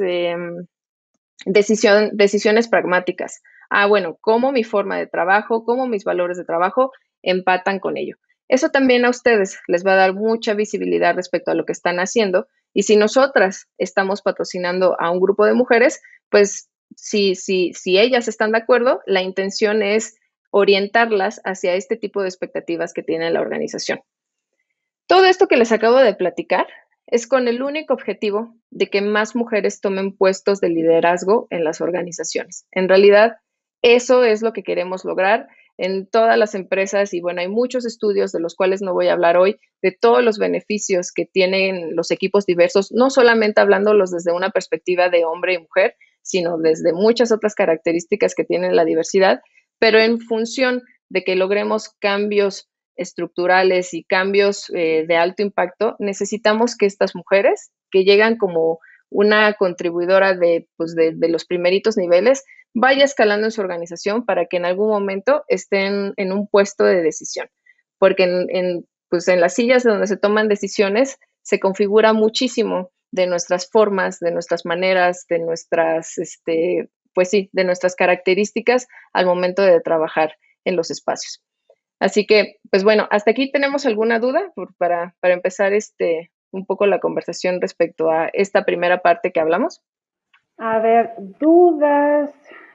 decisiones pragmáticas. Bueno, cómo mi forma de trabajo, cómo mis valores de trabajo empatan con ello. Eso también a ustedes les va a dar mucha visibilidad respecto a lo que están haciendo. Y si nosotras estamos patrocinando a un grupo de mujeres, pues si ellas están de acuerdo, la intención es orientarlas hacia este tipo de expectativas que tiene la organización. Todo esto que les acabo de platicar es con el único objetivo de que más mujeres tomen puestos de liderazgo en las organizaciones. En realidad, eso es lo que queremos lograr. en todas las empresas y bueno, hay muchos estudios de los cuales no voy a hablar hoy, de todos los beneficios que tienen los equipos diversos, no solamente hablándolos desde una perspectiva de hombre y mujer, sino desde muchas otras características que tiene la diversidad, pero en función de que logremos cambios estructurales y cambios de alto impacto, necesitamos que estas mujeres que llegan como una contribuidora pues de los primeritos niveles vaya escalando en su organización para que en algún momento estén en un puesto de decisión. Porque pues en las sillas donde se toman decisiones se configura muchísimo de nuestras formas, de nuestras maneras, de nuestras, pues sí, de nuestras características al momento de trabajar en los espacios. Así que, pues bueno, hasta aquí tenemos alguna duda para empezar un poco la conversación respecto a esta primera parte que hablamos. A ver, dudas.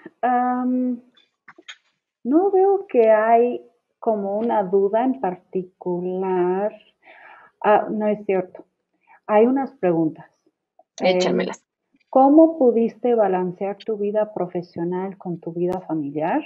No veo que hay como una duda en particular. No es cierto. Hay unas preguntas. Échamelas. ¿Cómo pudiste balancear tu vida profesional con tu vida familiar?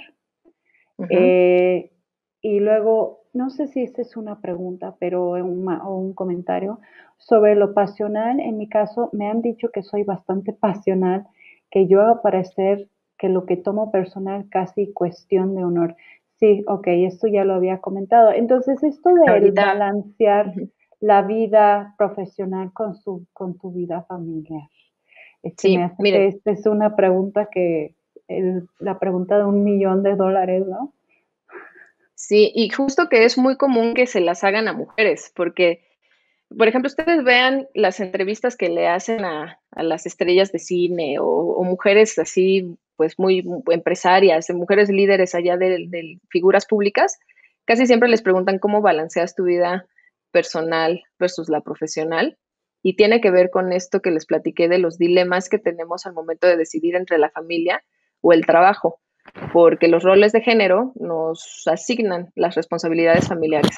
Y luego, no sé si esta es una pregunta, pero o un comentario sobre lo pasional. En mi caso, me han dicho que soy bastante pasional, que yo hago parecer que lo que tomo personal casi cuestión de honor. Sí, ok, esto ya lo había comentado. Entonces, esto de balancear la vida profesional con tu vida familiar. Sí, me hace que esta es una pregunta la pregunta de $1,000,000, ¿no? Sí, y justo que es muy común que se las hagan a mujeres, porque, por ejemplo, ustedes vean las entrevistas que le hacen a las estrellas de cine o mujeres así, pues muy empresarias, mujeres líderes allá de figuras públicas, casi siempre les preguntan cómo balanceas tu vida personal versus la profesional. Y tiene que ver con esto que les platiqué de los dilemas que tenemos al momento de decidir entre la familia o el trabajo, porque los roles de género nos asignan las responsabilidades familiares.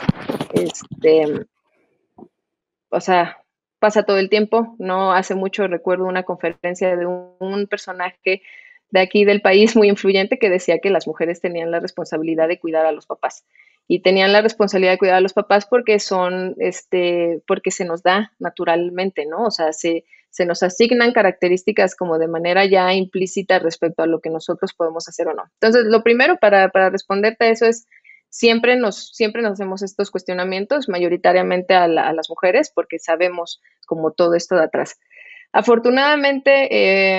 O sea, pasa todo el tiempo. No hace mucho recuerdo una conferencia de un personaje de aquí del país muy influyente que decía que las mujeres tenían la responsabilidad de cuidar a los papás. Y tenían la responsabilidad de cuidar a los papás porque porque se nos da naturalmente, ¿no? O sea, se nos asignan características como de manera ya implícita respecto a lo que nosotros podemos hacer o no. Entonces, lo primero para responderte a eso es siempre nos hacemos estos cuestionamientos, mayoritariamente a las mujeres, porque sabemos como todo esto de atrás. Afortunadamente,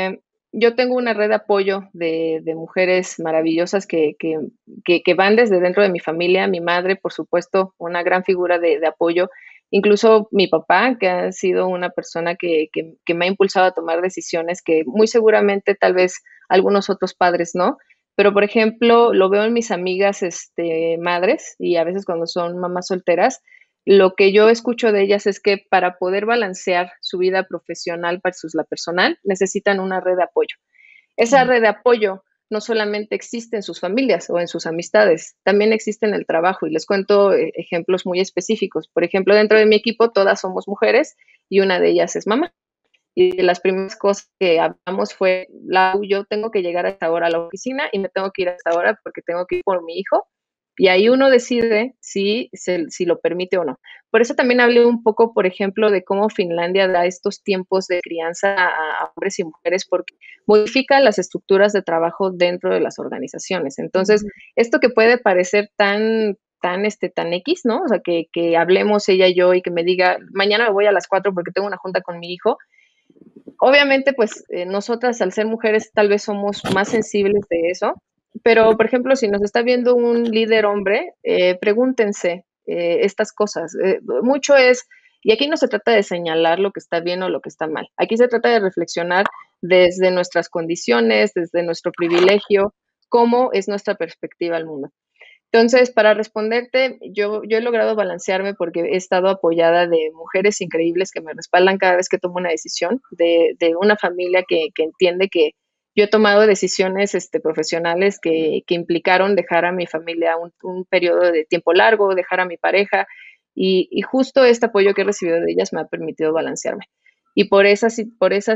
yo tengo una red de apoyo de mujeres maravillosas que van desde dentro de mi familia, mi madre, por supuesto, una gran figura de apoyo, incluso mi papá, que ha sido una persona que me ha impulsado a tomar decisiones que muy seguramente tal vez algunos otros padres no, pero por ejemplo, lo veo en mis amigas madres y a veces cuando son mamás solteras, lo que yo escucho de ellas es que para poder balancear su vida profesional versus la personal, necesitan una red de apoyo. Esa red de apoyo no solamente existe en sus familias o en sus amistades, también existe en el trabajo. Y les cuento ejemplos muy específicos. Por ejemplo, dentro de mi equipo todas somos mujeres y una de ellas es mamá. Y de las primeras cosas que hablamos fue, yo tengo que llegar a esta hora a la oficina y me tengo que ir a esta hora porque tengo que ir por mi hijo. Y ahí uno decide si lo permite o no. Por eso también hablé un poco, por ejemplo, de cómo Finlandia da estos tiempos de crianza a hombres y mujeres porque modifica las estructuras de trabajo dentro de las organizaciones. Entonces, esto que puede parecer tan X, ¿no? O sea, que hablemos ella y yo y que me diga, mañana me voy a las 4 porque tengo una junta con mi hijo. Obviamente, pues nosotras al ser mujeres tal vez somos más sensibles de eso, pero por ejemplo, si nos está viendo un líder hombre, pregúntense estas cosas. Mucho es, y aquí no se trata de señalar lo que está bien o lo que está mal, aquí se trata de reflexionar desde nuestras condiciones, desde nuestro privilegio, cómo es nuestra perspectiva al mundo. Entonces, para responderte, yo he logrado balancearme porque he estado apoyada de mujeres increíbles que me respaldan cada vez que tomo una decisión, de una familia que entiende que yo he tomado decisiones profesionales que implicaron dejar a mi familia un periodo de tiempo largo, dejar a mi pareja, y justo este apoyo que he recibido de ellas me ha permitido balancearme. Y por esas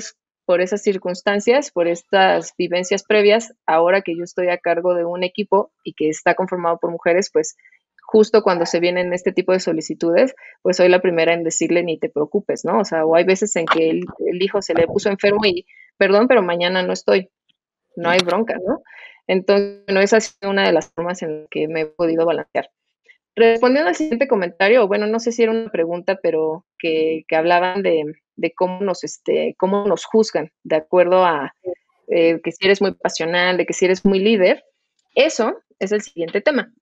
por esas circunstancias, por estas vivencias previas, ahora que yo estoy a cargo de un equipo y que está conformado por mujeres, pues justo cuando se vienen este tipo de solicitudes, pues soy la primera en decirle ni te preocupes, ¿no? O sea, o hay veces en que el hijo se le puso enfermo y, perdón, pero mañana no estoy, no hay bronca, ¿no? Entonces, bueno, esa ha sido una de las formas en que me he podido balancear. Respondiendo al siguiente comentario, bueno, no sé si era una pregunta, pero que hablaban de cómo nos juzgan, de acuerdo a que si eres muy pasional, de que si eres muy líder. Eso es el siguiente tema,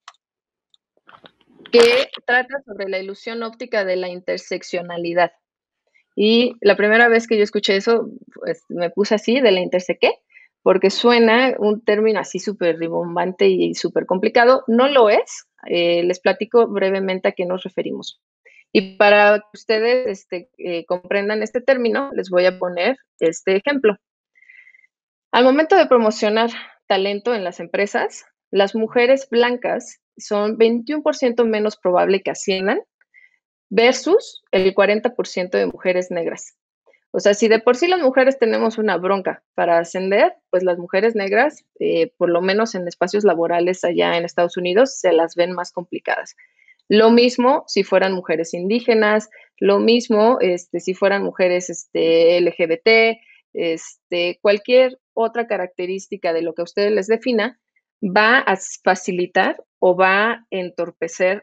que trata sobre la ilusión óptica de la interseccionalidad. Y la primera vez que yo escuché eso, pues me puse así, de la intersequé, porque suena un término así súper ribombante y súper complicado. No lo es. Les platico brevemente a qué nos referimos. Y para que ustedes comprendan este término, les voy a poner este ejemplo. Al momento de promocionar talento en las empresas, las mujeres blancas son 21% menos probable que asciendan versus el 40% de mujeres negras. O sea, si de por sí las mujeres tenemos una bronca para ascender, pues las mujeres negras, por lo menos en espacios laborales allá en Estados Unidos, se las ven más complicadas. Lo mismo si fueran mujeres indígenas, lo mismo si fueran mujeres LGBT, cualquier otra característica de lo que a ustedes les defina, va a facilitar o va a entorpecer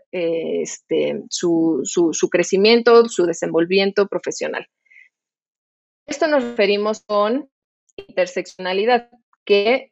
su crecimiento, su desenvolvimiento profesional. Esto nos referimos con interseccionalidad, que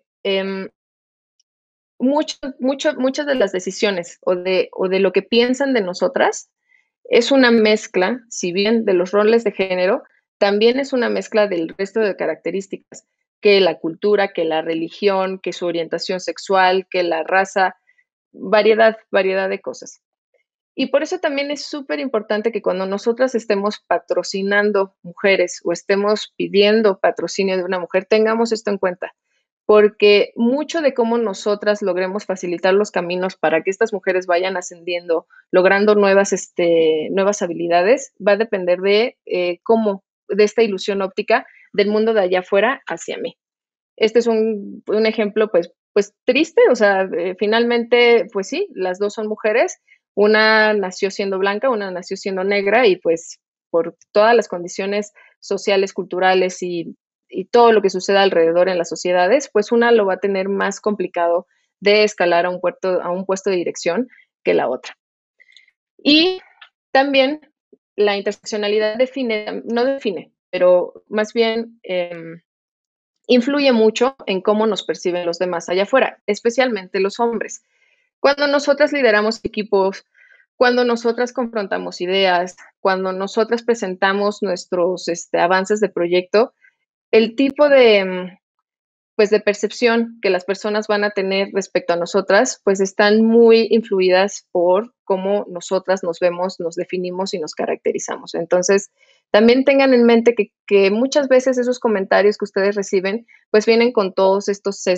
muchas de las decisiones o de lo que piensan de nosotras es una mezcla, si bien de los roles de género, también es una mezcla del resto de características, que la cultura, que la religión, que su orientación sexual, que la raza, variedad de cosas. Y por eso también es súper importante que cuando nosotras estemos patrocinando mujeres o estemos pidiendo patrocinio de una mujer, tengamos esto en cuenta, porque mucho de cómo nosotras logremos facilitar los caminos para que estas mujeres vayan ascendiendo, logrando nuevas habilidades, va a depender de de esta ilusión óptica del mundo de allá afuera hacia mí. Este es un ejemplo, pues triste, o sea, finalmente, pues sí, las dos son mujeres, una nació siendo blanca, una nació siendo negra y pues por todas las condiciones sociales, culturales y todo lo que suceda alrededor en las sociedades, pues una lo va a tener más complicado de escalar a un puesto de dirección que la otra. Y también la interseccionalidad no define, pero más bien influye mucho en cómo nos perciben los demás allá afuera, especialmente los hombres. Cuando nosotras lideramos equipos, cuando nosotras confrontamos ideas, cuando nosotras presentamos nuestros avances de proyecto, el tipo pues de percepción que las personas van a tener respecto a nosotras, pues están muy influidas por cómo nosotras nos vemos, nos definimos y nos caracterizamos. Entonces, también tengan en mente que muchas veces esos comentarios que ustedes reciben, pues vienen con todos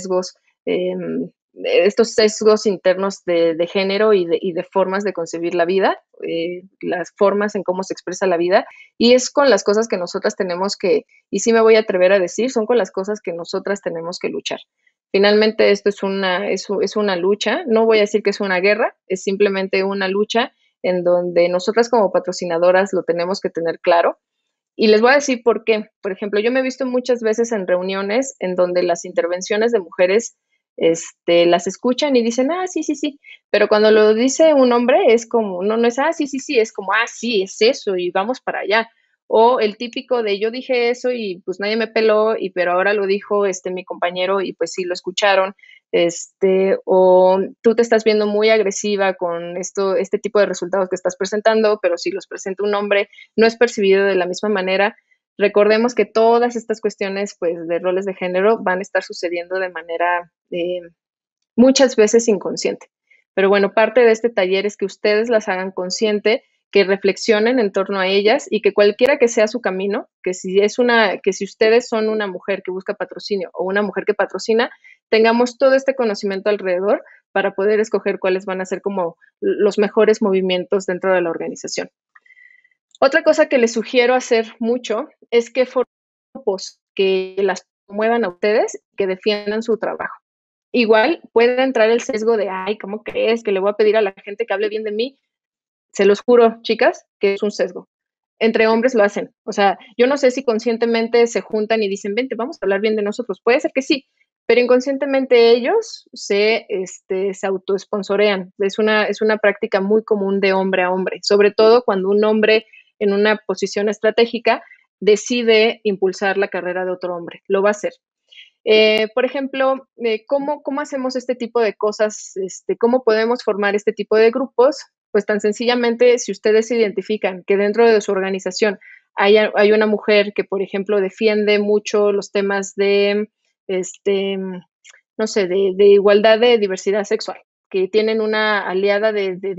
estos sesgos internos de género y de formas de concebir la vida, las formas en cómo se expresa la vida, y es con las cosas que nosotras tenemos que, y sí me voy a atrever a decir, son con las cosas que nosotras tenemos que luchar. Finalmente esto es una lucha, no voy a decir que es una guerra, es simplemente una lucha en donde nosotras como patrocinadoras lo tenemos que tener claro. Y les voy a decir por qué. Por ejemplo, yo me he visto muchas veces en reuniones en donde las intervenciones de mujeres las escuchan y dicen, ah, sí, sí, sí. Pero cuando lo dice un hombre es como, no, no es, ah, sí, sí, sí, es como, ah, sí, es eso y vamos para allá. O el típico de yo dije eso y pues nadie me peló, pero ahora lo dijo mi compañero y pues sí lo escucharon. O tú te estás viendo muy agresiva con este tipo de resultados que estás presentando, pero si los presenta un hombre, no es percibido de la misma manera. Recordemos que todas estas cuestiones pues, de roles de género van a estar sucediendo de manera muchas veces inconsciente. Pero bueno, parte de este taller es que ustedes las hagan consciente, que reflexionen en torno a ellas y que cualquiera que sea su camino, que si ustedes son una mujer que busca patrocinio o una mujer que patrocina, tengamos todo este conocimiento alrededor para poder escoger cuáles van a ser como los mejores movimientos dentro de la organización. Otra cosa que les sugiero hacer mucho es que formen grupos, que las promuevan a ustedes, que defiendan su trabajo. Igual puede entrar el sesgo de, ay, ¿cómo crees que le voy a pedir a la gente que hable bien de mí? Se los juro, chicas, que es un sesgo. Entre hombres lo hacen. O sea, yo no sé si conscientemente se juntan y dicen, vente, vamos a hablar bien de nosotros. Puede ser que sí, pero inconscientemente ellos se autoesponsorean. Es una práctica muy común de hombre a hombre, sobre todo cuando un hombre en una posición estratégica decide impulsar la carrera de otro hombre. Lo va a hacer. Por ejemplo, ¿cómo hacemos este tipo de cosas? ¿Cómo podemos formar este tipo de grupos? Pues tan sencillamente, si ustedes identifican que dentro de su organización hay una mujer que, por ejemplo, defiende mucho los temas de, no sé, de igualdad de diversidad sexual, que tienen una aliada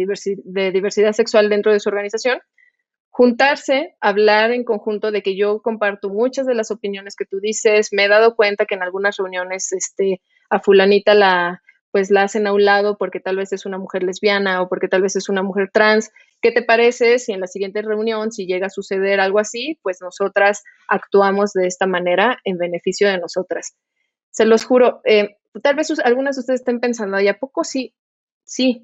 de diversidad sexual dentro de su organización, juntarse, hablar en conjunto de que yo comparto muchas de las opiniones que tú dices. Me he dado cuenta que en algunas reuniones a fulanita pues la hacen a un lado porque tal vez es una mujer lesbiana o porque tal vez es una mujer trans. ¿Qué te parece si en la siguiente reunión, si llega a suceder algo así, pues nosotras actuamos de esta manera en beneficio de nosotras? Se los juro, tal vez algunas de ustedes estén pensando, ¿y a poco sí? Sí,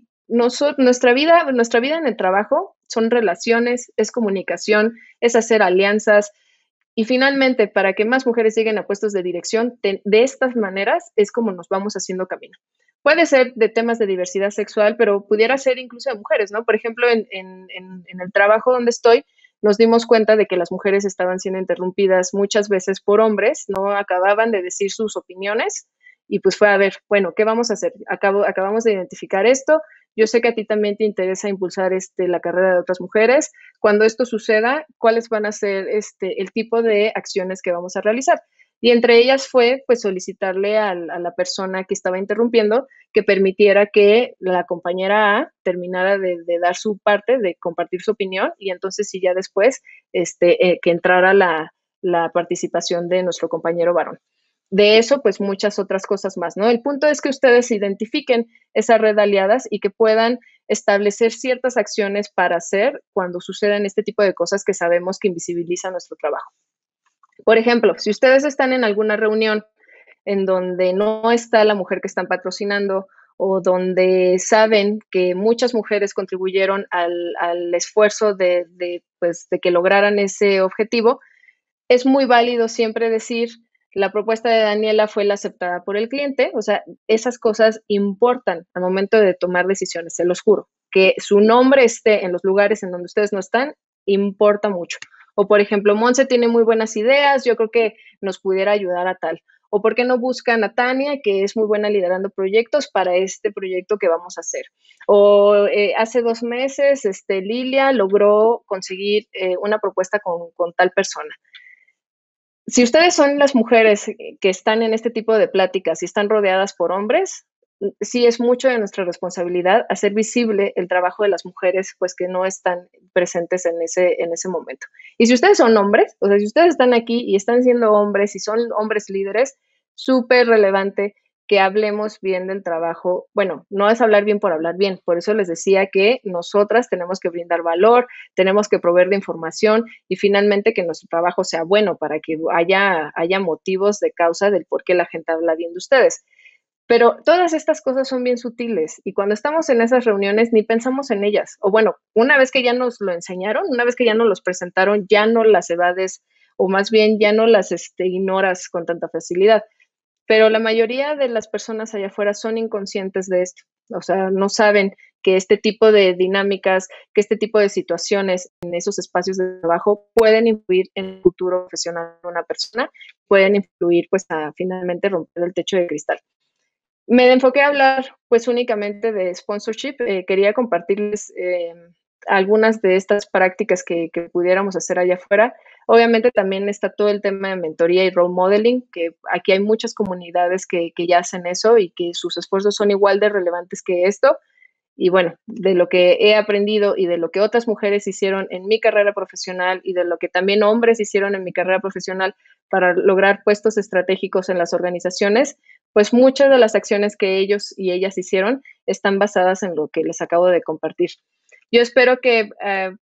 nuestra vida en el trabajo son relaciones, es comunicación, es hacer alianzas y finalmente para que más mujeres lleguen a puestos de dirección, de estas maneras es como nos vamos haciendo camino. Puede ser de temas de diversidad sexual, pero pudiera ser incluso de mujeres, ¿no? Por ejemplo, en el trabajo donde estoy, nos dimos cuenta de que las mujeres estaban siendo interrumpidas muchas veces por hombres, no acababan de decir sus opiniones y pues fue a ver, bueno, ¿qué vamos a hacer? Acabamos de identificar esto. Yo sé que a ti también te interesa impulsar la carrera de otras mujeres. Cuando esto suceda, ¿cuáles van a ser el tipo de acciones que vamos a realizar? Y entre ellas fue pues solicitarle a la persona que estaba interrumpiendo que permitiera que la compañera A terminara de dar su parte, de compartir su opinión y entonces sí ya después que entrara la participación de nuestro compañero varón. De eso, pues muchas otras cosas más, ¿no? El punto es que ustedes identifiquen esa red de aliadas y que puedan establecer ciertas acciones para hacer cuando sucedan este tipo de cosas que sabemos que invisibilizan nuestro trabajo. Por ejemplo, si ustedes están en alguna reunión en donde no está la mujer que están patrocinando o donde saben que muchas mujeres contribuyeron al esfuerzo pues, de que lograran ese objetivo, es muy válido siempre decir, la propuesta de Daniela fue la aceptada por el cliente, o sea, esas cosas importan al momento de tomar decisiones, se los juro. Que su nombre esté en los lugares en donde ustedes no están, importa mucho. O por ejemplo, Monse tiene muy buenas ideas, yo creo que nos pudiera ayudar a tal. O por qué no buscan a Tania, que es muy buena liderando proyectos para este proyecto que vamos a hacer. O hace 2 meses, Lilia logró conseguir una propuesta con tal persona. Si ustedes son las mujeres que están en este tipo de pláticas y están rodeadas por hombres, sí es mucho de nuestra responsabilidad hacer visible el trabajo de las mujeres, pues que no están presentes en ese momento. Y si ustedes son hombres, o sea, si ustedes están aquí y están siendo hombres y son hombres líderes, súper relevante que hablemos bien del trabajo. Bueno, no es hablar bien por hablar bien, por eso les decía que nosotras tenemos que brindar valor, tenemos que proveer de información y finalmente que nuestro trabajo sea bueno para que haya motivos de causa del por qué la gente habla bien de ustedes. Pero todas estas cosas son bien sutiles y cuando estamos en esas reuniones ni pensamos en ellas. O bueno, una vez que ya nos lo enseñaron, una vez que ya nos los presentaron, ya no las evades o más bien ya no las ignoras con tanta facilidad. Pero la mayoría de las personas allá afuera son inconscientes de esto. O sea, no saben que este tipo de dinámicas, que este tipo de situaciones en esos espacios de trabajo pueden influir en el futuro profesional de una persona, pueden influir pues a finalmente romper el techo de cristal. Me enfoqué a hablar pues únicamente de sponsorship. Quería compartirles algunas de estas prácticas que pudiéramos hacer allá afuera. Obviamente también está todo el tema de mentoría y role modeling, que aquí hay muchas comunidades que ya hacen eso y que sus esfuerzos son igual de relevantes que esto. Y bueno, de lo que he aprendido y de lo que otras mujeres hicieron en mi carrera profesional y de lo que también hombres hicieron en mi carrera profesional para lograr puestos estratégicos en las organizaciones, pues muchas de las acciones que ellos y ellas hicieron están basadas en lo que les acabo de compartir. Yo espero que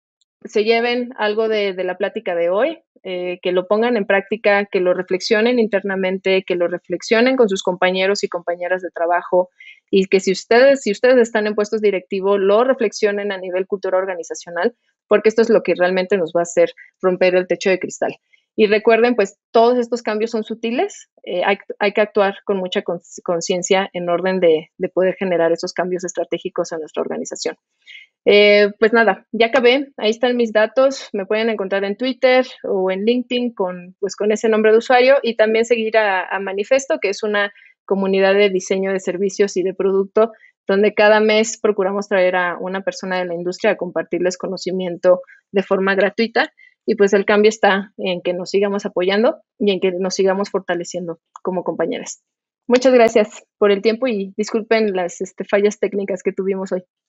se lleven algo de la plática de hoy, que lo pongan en práctica, que lo reflexionen internamente, que lo reflexionen con sus compañeros y compañeras de trabajo y que si ustedes están en puestos directivos, lo reflexionen a nivel cultura organizacional, porque esto es lo que realmente nos va a hacer romper el techo de cristal. Y recuerden, pues todos estos cambios son sutiles, hay que actuar con mucha conciencia en orden de poder generar esos cambios estratégicos en nuestra organización. Pues nada, ya acabé. Ahí están mis datos. Me pueden encontrar en Twitter o en LinkedIn con ese nombre de usuario y también seguir a Manifesto, que es una comunidad de diseño de servicios y de producto, donde cada mes procuramos traer a una persona de la industria a compartirles conocimiento de forma gratuita. Y pues el cambio está en que nos sigamos apoyando y en que nos sigamos fortaleciendo como compañeras. Muchas gracias por el tiempo y disculpen las fallas técnicas que tuvimos hoy.